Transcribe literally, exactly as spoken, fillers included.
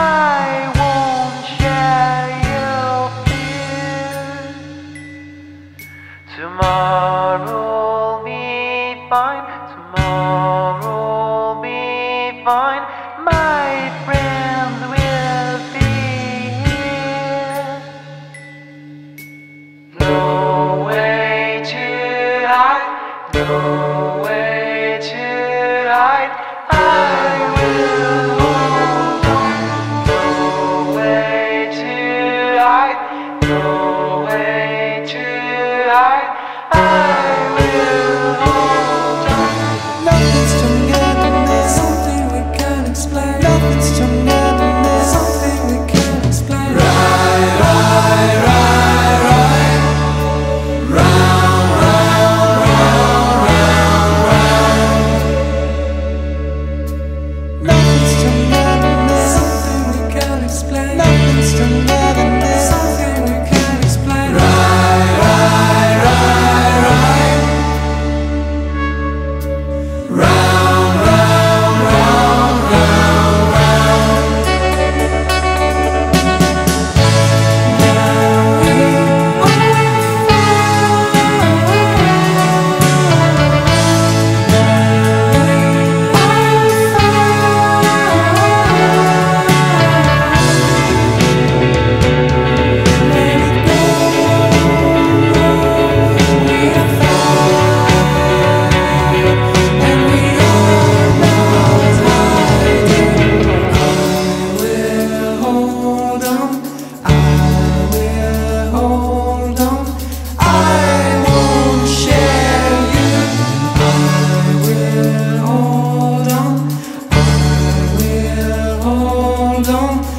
I won't share your fear. Tomorrow'll be fine. Tomorrow'll be fine. My friend will be here. No way to hide. No way to hide. I will hold on. No way to hide. No way to hide. I will hold on. Nothing's stronger than this. Something we can't explain. Nothing's stronger than this. Something we can't explain. Right, right, right, right. Round, round, round, round, round. Nothing's stronger than this. Something we can't explain. Nothing's stronger than this. Something we can't explain. Right, right, right, right. Round, round, round, round, round. Now we all hold on.